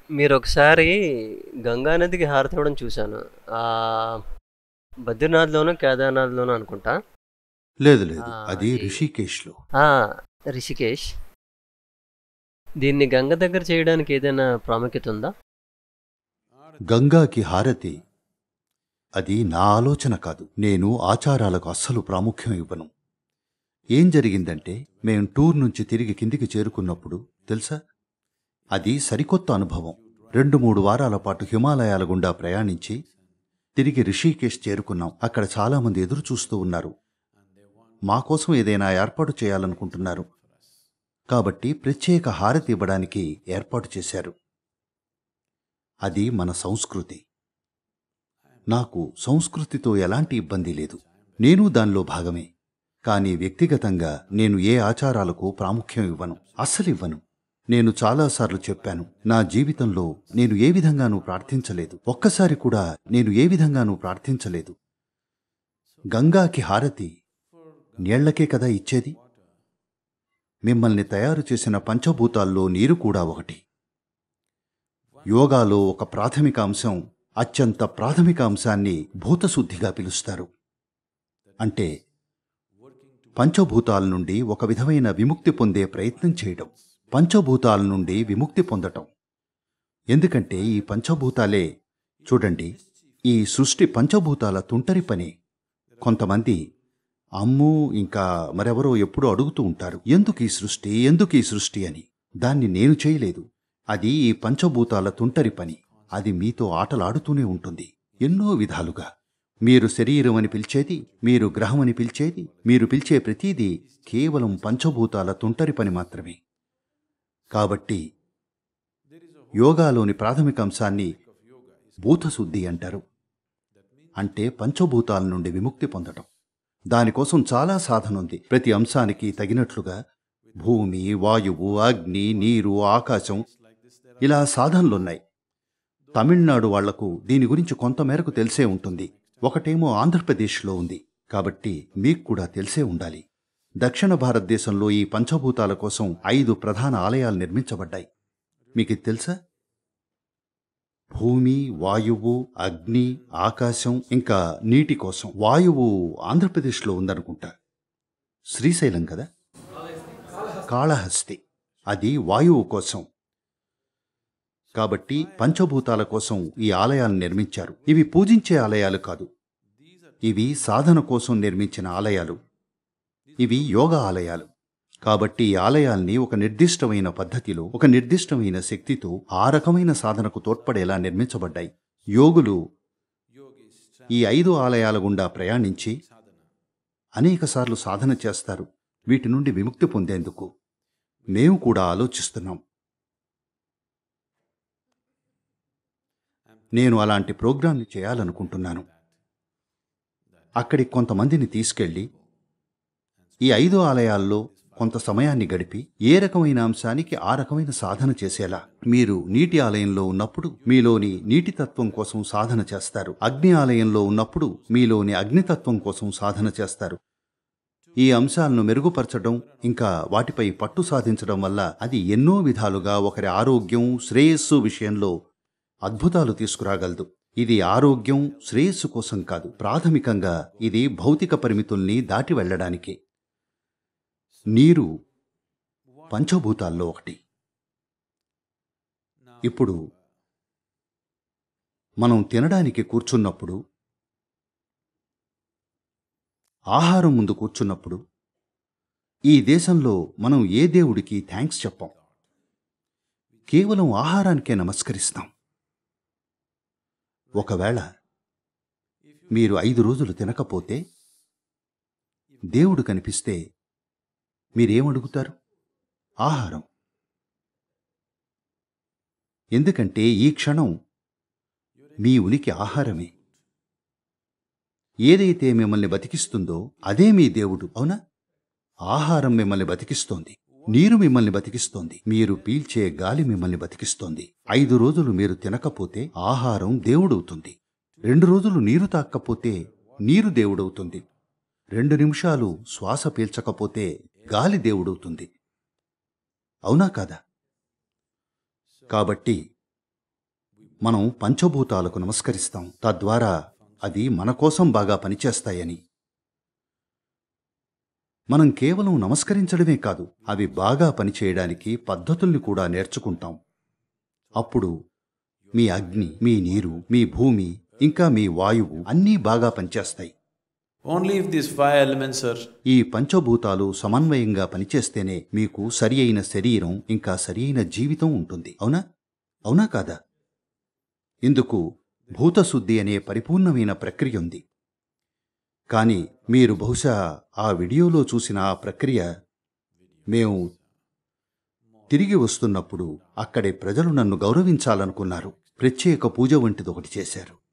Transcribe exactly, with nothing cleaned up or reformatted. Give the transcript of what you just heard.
మీరొకసారి గంగా నదికి హారతివ్వడం చూశాను. ఆహ్, బద్రీనాథ్‌లోనో, కేదార్‌నాథ్‌లోనో అనుకుంటా. లేదు ఆ! లేదు అది అది రిషికేష్‌లో. ఆ! రిషికేష్. దీన్ని గంగ దగ్గర చేయడానికి ఏదైనా ప్రాముఖ్యత ఉందా? గంగాకి హారతి అది నా ఆలోచన కాదు. నేను ఆచారాలకు అస్సలు ప్రాముఖ్యం ఇవ్వను. ఏం జరిగిందంటే మేం టూర్ నుంచి తిరిగి కిందికి చేరుకున్నప్పుడు తెలుసా, అది సరికొత్త అనుభవం. రెండు మూడు వారాల పాటు హిమాలయాల గుండా ప్రయాణించి తిరిగి రిషికేశ్ చేరుకున్నాం. అక్కడ చాలామంది ఎదురు చూస్తూ ఉన్నారు. మా కోసం ఏదైనా ఏర్పాటు చేయాలనుకుంటున్నారు. కాబట్టి ప్రత్యేక హారతి ఇవ్వడానికి ఏర్పాటు చేశారు. అది మన సంస్కృతి. నాకు సంస్కృతితో ఎలాంటి ఇబ్బంది లేదు. నేను దానిలో భాగమే. కానీ వ్యక్తిగతంగా నేను ఏ ఆచారాలకు ప్రాముఖ్యం ఇవ్వను. అస్సలివ్వను. నేను చాలాసార్లు చెప్పాను, నా జీవితంలో నేను ఏ విధంగానూ ప్రార్థించలేదు. ఒక్కసారి కూడా నేను ఏ విధంగానూ ప్రార్థించలేదు. గంగాకి హారతి నీళ్లకే కదా ఇచ్చేది. మిమ్మల్ని తయారు చేసిన పంచభూతాల్లో నీరు కూడా ఒకటి. యోగాలో ఒక ప్రాథమిక అంశం, అత్యంత ప్రాథమిక అంశాన్ని భూతశుద్ధిగా పిలుస్తారు. అంటే పంచభూతాల నుండి ఒక విధమైన విముక్తి పొందే ప్రయత్నం చేయడం. పంచభూతాల నుండి విముక్తి పొందటం. ఎందుకంటే ఈ పంచభూతాలే, చూడండి, ఈ సృష్టి పంచభూతాల తుంటరి పని. కొంతమంది అమ్ము ఇంకా మరెవరో ఎప్పుడూ అడుగుతూ ఉంటారు, ఎందుకు ఈ సృష్టి, ఎందుకు ఈ సృష్టి అని. దాన్ని నేను చేయలేదు. అది ఈ పంచభూతాల తుంటరి పని. అది మీతో ఆటలాడుతూనే ఉంటుంది ఎన్నో విధాలుగా. మీరు శరీరం అని పిలిచేది, మీరు గ్రహం అని పిలిచేది, మీరు పిలిచే ప్రతీదీ కేవలం పంచభూతాల తుంటరి పని మాత్రమే. కాబట్టి యోగాలోని ప్రాథమిక అంశాన్ని భూతశుద్ధి అంటారు. అంటే పంచభూతాల నుండి విముక్తి పొందటం. దానికోసం చాలా సాధన ఉంది. ప్రతి అంశానికి తగినట్లుగా భూమి, వాయువు, అగ్ని, నీరు, ఆకాశం, ఇలా సాధనలున్నాయి. తమిళనాడు వాళ్లకు దీని గురించి కొంతమేరకు తెలిసే ఉంటుంది. ఒకటేమో ఆంధ్రప్రదేశ్లో ఉంది. కాబట్టి మీకు కూడా తెలిసే ఉండాలి. దక్షిణ భారతదేశంలో ఈ పంచభూతాల కోసం ఐదు ప్రధాన ఆలయాలు నిర్మించబడ్డాయి. మీకు ఇది తెలుసా? భూమి, వాయువు, అగ్ని, ఆకాశం, ఇంకా నీటి కోసం. వాయువు ఆంధ్రప్రదేశ్లో ఉందనుకుంటా. శ్రీశైలం కదా. కాళహస్తి అది వాయువు కోసం. కాబట్టి పంచభూతాల కోసం ఈ ఆలయాలను నిర్మించారు. ఇవి పూజించే ఆలయాలు కాదు. ఇవి సాధన కోసం నిర్మించిన ఆలయాలు. ఇవి యోగా ఆలయాలు. కాబట్టి ఈ ఆలయాల్ని ఒక నిర్దిష్టమైన పద్ధతిలో, ఒక నిర్దిష్టమైన శక్తితో ఆ రకమైన సాధనకు తోడ్పడేలా నిర్మించబడ్డాయి. యోగులు ఈ ఐదు ఆలయాల గుండా ప్రయాణించి అనేకసార్లు సాధన చేస్తారు వీటి నుండి విముక్తి పొందేందుకు. మేము కూడా ఆలోచిస్తున్నాం. నేను అలాంటి ప్రోగ్రాంని చేయాలనుకుంటున్నాను. అక్కడికి కొంతమందిని తీసుకెళ్ళి ఈ ఐదు ఆలయాల్లో కొంత సమయాన్ని గడిపి ఏ రకమైన అంశానికి ఆ రకమైన సాధన చేసేలా. మీరు నీటి ఆలయంలో ఉన్నప్పుడు మీలోని నీటితత్వం కోసం సాధన చేస్తారు. అగ్ని ఆలయంలో ఉన్నప్పుడు మీలోని అగ్నితత్వం కోసం సాధన చేస్తారు. ఈ అంశాలను మెరుగుపరచడం, ఇంకా వాటిపై పట్టు సాధించడం వల్ల అది ఎన్నో విధాలుగా ఒకరి ఆరోగ్యం, శ్రేయస్సు విషయంలో అద్భుతాలు తీసుకురాగలదు. ఇది ఆరోగ్యం, శ్రేయస్సు కోసం కాదు. ప్రాథమికంగా ఇది భౌతిక పరిమితుల్ని దాటి వెళ్లడానికి. నీరు పంచభూతాల్లో ఒకటి. ఇప్పుడు మనం తినడానికి కూర్చున్నప్పుడు, ఆహారం ముందు కూర్చున్నప్పుడు ఈ దేశంలో మనం ఏ దేవుడికి థ్యాంక్స్ చెప్పం. కేవలం ఆహారానికే నమస్కరిస్తాం. ఒకవేళ మీరు ఐదు రోజులు తినకపోతే దేవుడు కనిపిస్తే మీరేమడుగుతారు? ఆహారం. ఎందుకంటే ఈ క్షణం మీ ఉనికి ఆహారమే. ఏదైతే మిమ్మల్ని బతికిస్తుందో అదే మీ దేవుడు, అవునా? ఆహారం మిమ్మల్ని బతికిస్తోంది. నీరు మిమ్మల్ని బతికిస్తోంది. మీరు పీల్చే గాలి మిమ్మల్ని బతికిస్తోంది. ఐదు రోజులు మీరు తినకపోతే ఆహారం దేవుడవుతుంది. రెండు రోజులు నీరు తాక్కపోతే నీరు దేవుడవుతుంది. రెండు నిమిషాలు శ్వాస పీల్చకపోతే గాలి దేవుడవుతుంది. అవునా కాదా? కాబట్టి మనం పంచభూతాలకు నమస్కరిస్తాం, తద్వారా అది మన కోసం బాగా పనిచేస్తాయని. మనం కేవలం నమస్కరించడమే కాదు, అవి బాగా పనిచేయడానికి పద్ధతుల్ని కూడా నేర్చుకుంటాం. అప్పుడు మీ అగ్ని, మీ నీరు, మీ భూమి, ఇంకా మీ వాయువు అన్నీ బాగా పనిచేస్తాయి. Only if these five elements are ఈ పంచభూతాలు సమన్వయంగా పనిచేస్తేనే మీకు సరి అయిన శరీరం ఇంకా సరి అయిన జీవితం ఉంటుంది. అవునా అవునా కాదా? ఇందుకు భూతశుద్ధి అనే పరిపూర్ణమైన ప్రక్రియ ఉంది. కానీ మీరు బహుశా ఆ వీడియోలో చూసిన ఆ ప్రక్రియ మేము తిరిగి వస్తున్నప్పుడు అక్కడే ప్రజలు నన్ను గౌరవించాలనుకున్నారు. ప్రత్యేక పూజ వంటిదొకటి చేశారు.